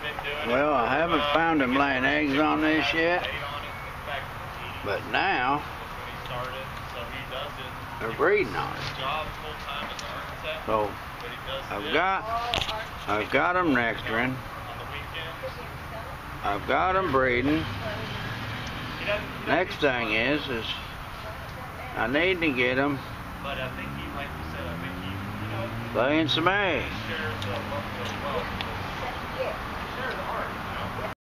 Well, I haven't found them laying eggs on this yet, but now they're breeding on it. So I've got them nectaring. I've got them breeding. Next thing is I need to get them laying some eggs.